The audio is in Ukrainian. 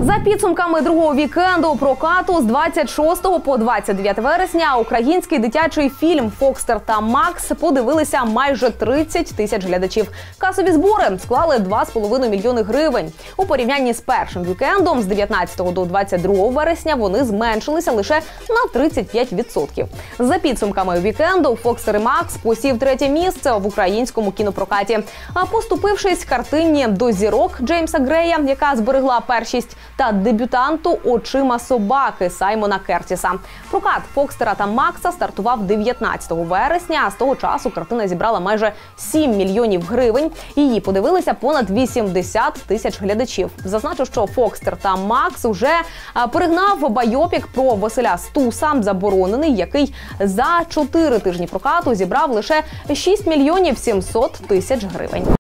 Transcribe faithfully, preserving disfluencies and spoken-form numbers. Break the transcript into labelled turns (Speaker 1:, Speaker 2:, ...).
Speaker 1: За підсумками другого вікенду прокату з двадцять шостого по двадцять дев'яте вересня український дитячий фільм «Фокстер та Макс» подивилися майже тридцять тисяч глядачів. Касові збори склали два з половиною мільйони гривень. У порівнянні з першим вікендом з дев'ятнадцятого до двадцять другого вересня вони зменшилися лише на тридцять п'ять відсотків. За підсумками вікенду «Фокстер і Макс» посів третє місце в українському кінопрокаті, а поступившись картині «До зірок» Джеймса Грея, яка зберегла першість, та дебютанту «Очима собаки» Саймона Кертіса. Прокат «Фокстера та Макса» стартував дев'ятнадцятого вересня, а з того часу картина зібрала майже сім мільйонів гривень. Її подивилися понад вісімдесят тисяч глядачів. Зазначу, що «Фокстер та Макс» вже перегнав байопік про Василя Стуса «Заборонений», який за чотири тижні прокату зібрав лише шість мільйонів сімсот тисяч гривень.